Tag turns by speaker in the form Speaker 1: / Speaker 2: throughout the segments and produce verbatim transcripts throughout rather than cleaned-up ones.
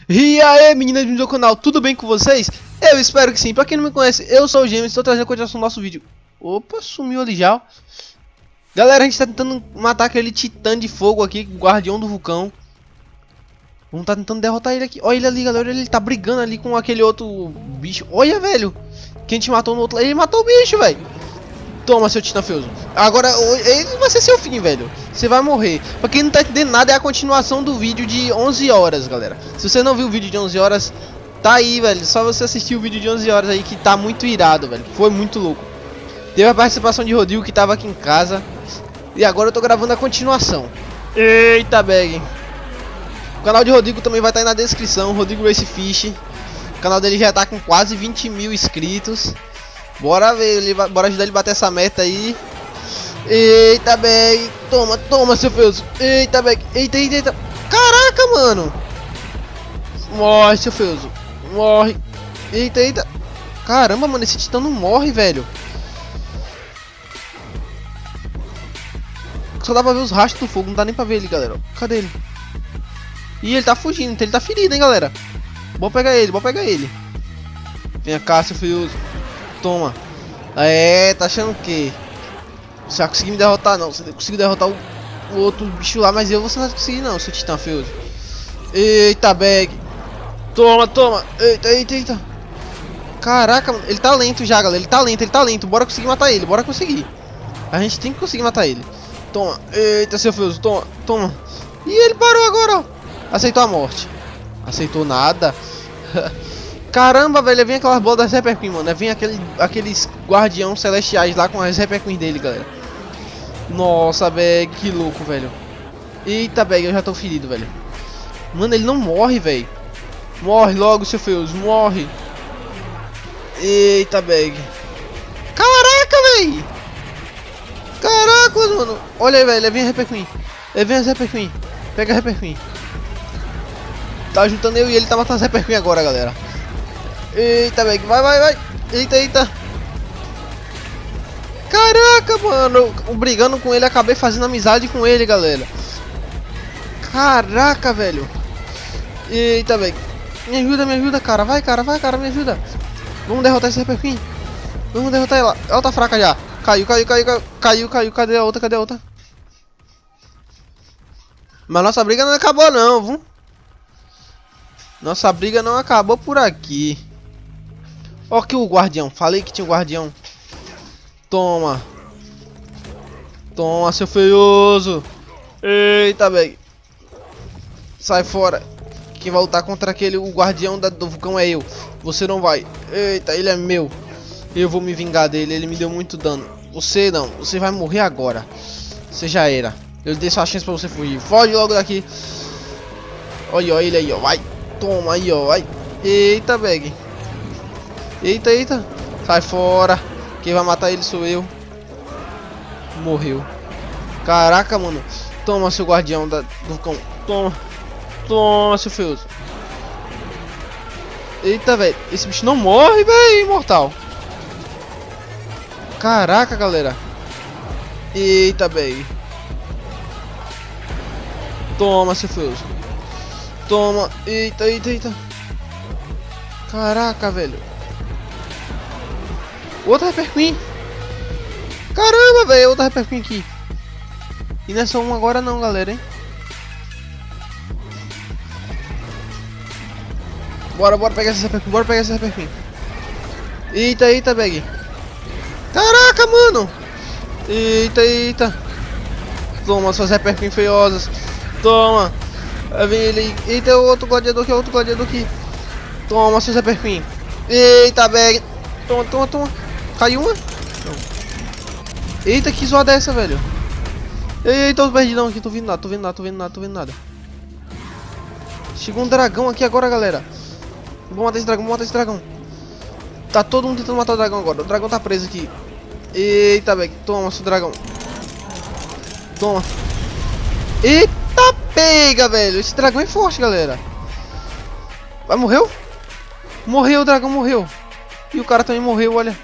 Speaker 1: E aí, meninas do meu canal, tudo bem com vocês? Eu espero que sim. Pra quem não me conhece, eu sou o Gêmeos, estou trazendo a continuação do nosso vídeo. Opa, sumiu ali já. Galera, a gente tá tentando matar aquele titã de fogo aqui, guardião do vulcão. Vamos tá tentando derrotar ele aqui. Olha ele ali, galera, ele tá brigando ali com aquele outro bicho. Olha, velho, que a gente matou no outro lado. Ele matou o bicho, velho. Toma, seu titã feioso. Agora, ele vai ser seu fim, velho. Você vai morrer. Pra quem não tá entendendo nada, é a continuação do vídeo de onze horas, galera. Se você não viu o vídeo de onze horas, tá aí, velho. Só você assistir o vídeo de onze horas aí, que tá muito irado, velho. Foi muito louco. Teve a participação de Rodrigo, que tava aqui em casa. E agora eu tô gravando a continuação. Eita, bag. O canal de Rodrigo também vai estar aí na descrição. Rodrigo Race Fish. O canal dele já tá com quase vinte mil inscritos. Bora ver, ele, bora ajudar ele a bater essa meta aí. Eita, bag. Toma, toma, seu feioso. Eita, bag. Eita, eita, eita. Caraca, mano. Morre, seu feioso. Morre. Eita, eita. Caramba, mano, esse titã não morre, velho. Só dá pra ver os rastros do fogo, não dá nem pra ver ele, galera. Cadê ele? Ih, ele tá fugindo, então ele tá ferido, hein, galera. Bora pegar ele, bora pegar ele. Vem cá, seu feioso. Toma. É, tá achando o quê? Você vai conseguir me derrotar, não. Você conseguiu derrotar o, o outro bicho lá, mas eu você não vai conseguir, não, seu titã feioso. Eita, bag. Toma, toma. Eita, eita, eita. Caraca, mano, ele tá lento já, galera. Ele tá lento, ele tá lento. Bora conseguir matar ele, bora conseguir. A gente tem que conseguir matar ele. Toma. Eita, seu feioso, toma, toma. E ele parou agora, ó. Aceitou a morte. Aceitou nada. Caramba, velho, vem aquelas bolas das Reaper Queen, mano. Vem aquele, aqueles guardião celestiais lá com as Reaper Queen dele, galera. Nossa, velho, que louco, velho. Eita, velho, eu já tô ferido, velho. Mano, ele não morre, velho. Morre logo, seu feioso, morre. Eita, bag. Caraca, velho. Caraca, mano. Olha aí, velho, vem a Reaper Queen. Vem as Reaper Queen. Pega a Reaper Queen. Tá juntando eu e ele, tá matando as Reaper Queen agora, galera. Eita, bag, vai, vai, vai. Eita, eita. Caraca, mano. Brigando com ele, acabei fazendo amizade com ele, galera. Caraca, velho. Eita, bag. Me ajuda, me ajuda, cara. Vai, cara, vai, cara, me ajuda. Vamos derrotar esse Reaper Queen. Vamos derrotar ela. Ela tá fraca já. Caiu, caiu, caiu, caiu, caiu, caiu. Cadê a outra, cadê a outra? Mas nossa briga não acabou não, viu? Nossa briga não acabou por aqui. Ó aqui o guardião. Falei que tinha um guardião. Toma. Toma, seu feioso. Eita, bag. Sai fora. Quem vai lutar contra aquele, o guardião da, do vulcão é eu. Você não vai. Eita, ele é meu. Eu vou me vingar dele. Ele me deu muito dano. Você não. Você vai morrer agora. Você já era. Eu dei só a chance pra você fugir. Foge logo daqui. Olha, olha ele aí, ó. Vai. Toma aí, ó. Vai. Eita, bag. Eita, eita. Sai fora. Quem vai matar ele sou eu. Morreu. Caraca, mano. Toma, seu guardião da, do cão. Toma. Toma, seu feioso. Eita, velho. Esse bicho não morre, velho. Imortal. Caraca, galera. Eita, velho. Toma, seu feioso. Toma. Eita, eita, eita. Caraca, velho. Outra Reaper Queen. Caramba, velho. Outra Reaper Queen aqui. E não é só uma agora não, galera, hein. Bora, bora pegar essa Reaper Queen. Bora pegar essa Reaper Queen. Eita, eita, bag. Caraca, mano. Eita, eita. Toma, suas Reaper Queen feiosas. Toma. Aí vem ele aí. Eita, outro gladiador aqui, outro gladiador aqui. Toma, suas Reaper Queen. Eita, bag. Toma, toma, toma. Caiu uma? Não. Eita, que zoada é essa, velho? Eita, os perdidão aqui. Tô vendo nada, tô vendo nada, tô vendo nada, tô vendo nada. Chegou um dragão aqui agora, galera. Vamos matar esse dragão, vamos matar esse dragão. Tá todo mundo tentando matar o dragão agora. O dragão tá preso aqui. Eita, bag. Toma, seu dragão. Toma. Eita, pega, velho. Esse dragão é forte, galera. Vai, morreu? Morreu, o dragão morreu. E o cara também morreu, olha.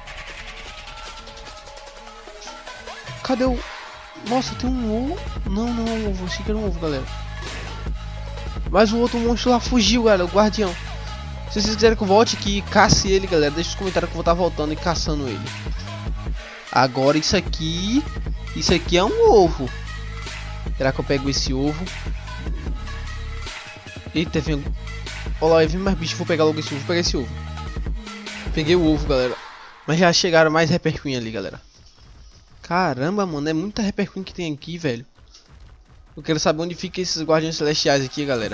Speaker 1: Cadê o... Nossa, tem um ovo. Não, não é um ovo. Achei que era um ovo, galera. Mas o outro monstro lá fugiu, galera, o guardião. Se vocês quiserem que eu volte aqui e casse ele, galera, deixa nos comentários que eu vou estar voltando e caçando ele. Agora isso aqui... Isso aqui é um ovo. Será que eu pego esse ovo? Eita, vem... Olha lá, vem mais bicho, vou pegar logo esse ovo, vou pegar esse ovo. Peguei o ovo, galera. Mas já chegaram mais Reaper Queen ali, galera. Caramba, mano, é muita Reaper Queen que tem aqui, velho. Eu quero saber onde fica esses guardiões celestiais aqui, galera.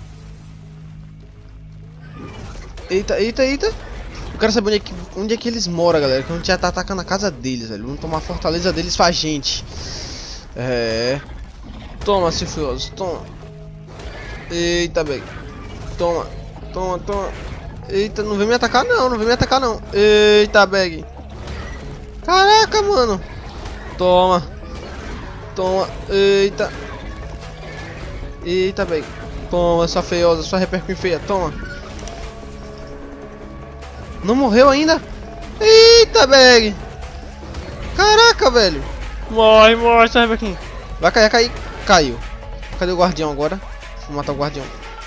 Speaker 1: Eita, eita, eita. Eu quero saber onde é que, onde é que eles moram, galera. Que a gente já tá atacando a casa deles, velho. Vamos tomar a fortaleza deles pra gente. É. Toma, Cifioso, toma. Eita, velho. Toma, toma, toma. Eita, não vem me atacar não, não vem me atacar não. Eita, bag. Caraca, mano. Toma. Toma. Eita. Eita, bag. Toma, sua feiosa, sua Reaper Queen feia. Toma. Não morreu ainda? Eita, bag. Caraca, velho. Morre, morre, sua Reaper Queen. Vai cair, cair. Caiu. Cadê o guardião agora? Vou matar o guardião.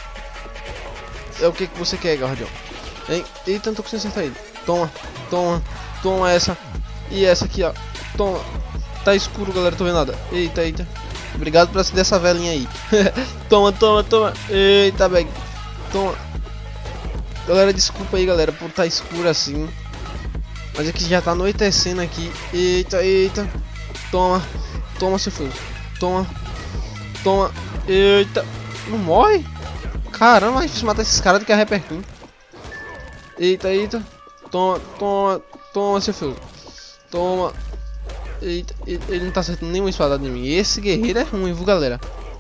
Speaker 1: É o que que você quer, guardião? Hein? Eita, não tô conseguindo acertar ele. Toma, toma, toma essa. E essa aqui, ó. Toma. Tá escuro, galera, tô vendo nada. Eita, eita. Obrigado por acender essa velinha aí. Toma, toma, toma. Eita, bag. Toma. Galera, desculpa aí, galera, por tá escuro assim. Mas aqui já tá anoitecendo aqui. Eita, eita. Toma. Toma, seu filho. Toma. Toma. Eita. Não morre? Caramba, mais difícil matar esses caras do que a Reaper Queen. Eita, eita. Toma, toma, toma, seu filho. Toma. Eita, ele não tá acertando nenhuma espadada em mim. Esse guerreiro é ruim, viu, galera?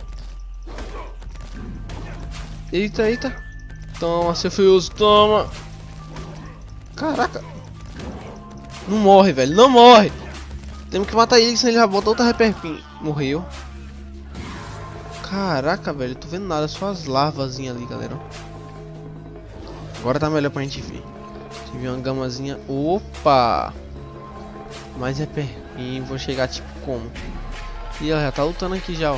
Speaker 1: Eita, eita. Toma, seu fioso, toma. Caraca. Não morre, velho, não morre. Temos que matar ele, senão ele já bota outra Reaper Queen. Morreu. Caraca, velho, tô vendo nada, só as larvazinhas ali, galera. Agora tá melhor pra gente ver. Tive uma gamazinha. Opa! Mais Reaper Queen, vou chegar tipo como? Ih, ela já tá lutando aqui já, ó.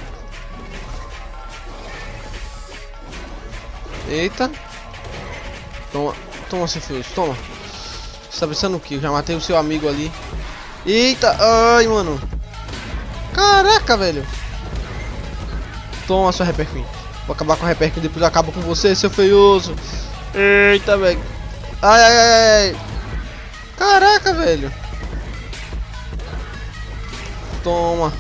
Speaker 1: Eita. Toma, toma, seu filho, toma. Você tá pensando o que? Eu já matei o seu amigo ali. Eita, ai, mano. Caraca, velho. Toma, sua Reaper Queen. Vou acabar com a Reaper Queen, depois eu acabo com você, seu feioso. Eita, velho. Ai, ai, ai, ai. Caraca, velho. Toma.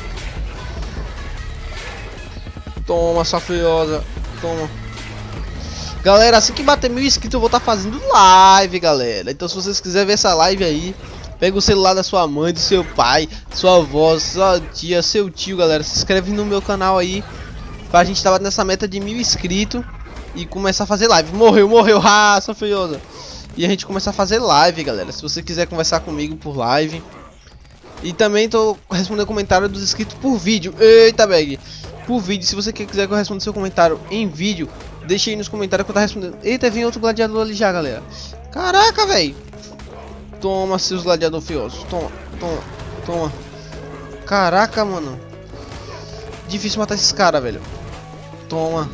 Speaker 1: Toma, sua feiosa. Toma. Galera, assim que bater mil inscritos eu vou estar fazendo live, galera. Então se vocês quiserem ver essa live aí, pega o celular da sua mãe, do seu pai, sua avó, sua tia, seu tio, galera. Se inscreve no meu canal aí, pra gente estar nessa meta de mil inscritos e começar a fazer live. Morreu, morreu, ah, sua feiosa. E a gente começar a fazer live, galera. Se você quiser conversar comigo por live. E também tô respondendo comentário dos inscritos por vídeo. Eita, bag. Por vídeo, se você quiser que eu responda seu comentário em vídeo, deixa aí nos comentários que eu tá respondendo. Eita, vem outro gladiador ali já, galera. Caraca, velho. Toma, seus gladiador fiosos. Toma, toma, toma. Caraca, mano. Difícil matar esses caras, velho. Toma.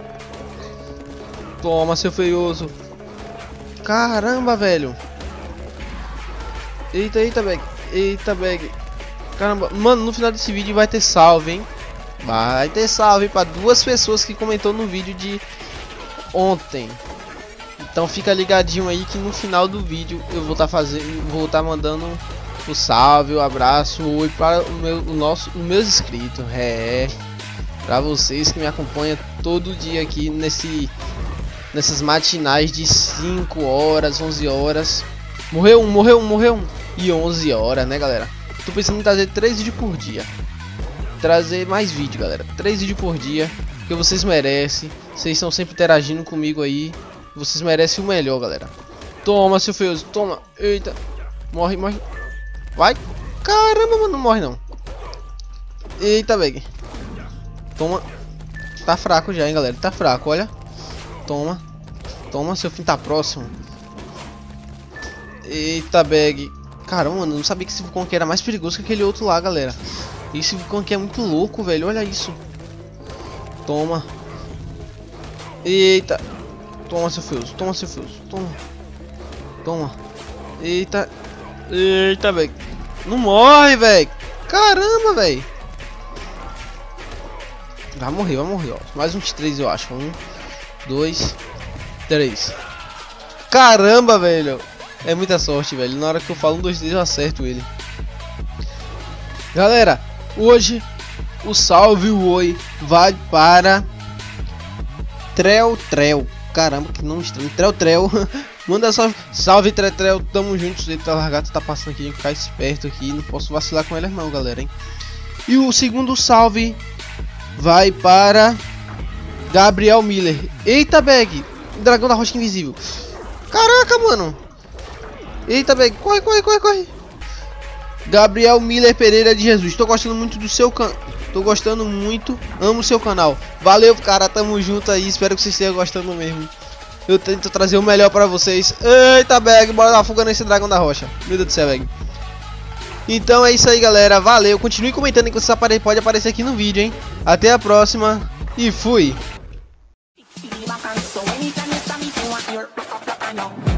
Speaker 1: Toma, seu feioso. Caramba, velho. Eita, eita, bag. Eita, bag. Caramba, mano, no final desse vídeo vai ter salve, hein? Vai ter salve para duas pessoas que comentou no vídeo de ontem. Então fica ligadinho aí que no final do vídeo eu vou estar tá fazendo, vou estar tá mandando o salve, o abraço, o oi para o meu, o nosso, os meus inscritos, é, para vocês que me acompanham todo dia aqui nesse, nessas matinais de cinco horas, onze horas. Morreu um, morreu um, morreu um e onze horas, né, galera? Tô pensando em trazer três vídeos por dia. Trazer mais vídeo, galera. Três vídeos por dia, que vocês merecem. Vocês estão sempre interagindo comigo aí. Vocês merecem o melhor, galera. Toma, seu feioso, toma. Eita. Morre, morre. Vai. Caramba, mano, não morre não. Eita, bag. Toma. Tá fraco já, hein, galera. Tá fraco, olha. Toma. Toma, seu fim tá próximo. Eita, bag. Caramba, mano, não sabia que esse vulcão aqui era mais perigoso que aquele outro lá, galera. Esse vulcão aqui é muito louco, velho. Olha isso. Toma. Eita. Toma, seu Feus. Toma, seu Feus. Toma. Toma. Eita. Eita, velho. Não morre, velho. Caramba, velho. Vai morrer, vai morrer, ó. Mais uns três, eu acho. Um, dois, três. Caramba, velho. É muita sorte, velho. Na hora que eu falo um, dois, três, eu acerto ele. Galera, hoje o salve o oi vai para Trel Trel. Caramba, que nome estranho. Trel Trel. Manda salve, salve Trel Trel. Tamo juntos. Eita, largato tá passando aqui. Tem que ficar esperto aqui. Não posso vacilar com elas não, galera, hein. E o segundo salve vai para Gabriel Miller. Eita, bag. Dragão da Rocha Invisível. Caraca, mano. Eita, bag. Corre, corre, corre, corre. Gabriel Miller Pereira de Jesus. Tô gostando muito do seu canal. Tô gostando muito. Amo o seu canal. Valeu, cara. Tamo junto aí. Espero que vocês estejam gostando mesmo. Eu tento trazer o melhor pra vocês. Eita, bag. Bora dar fuga nesse dragão da rocha. Meu Deus do céu, bag. Então é isso aí, galera. Valeu. Continue comentando que você pode aparecer aqui no vídeo, hein. Até a próxima. E fui.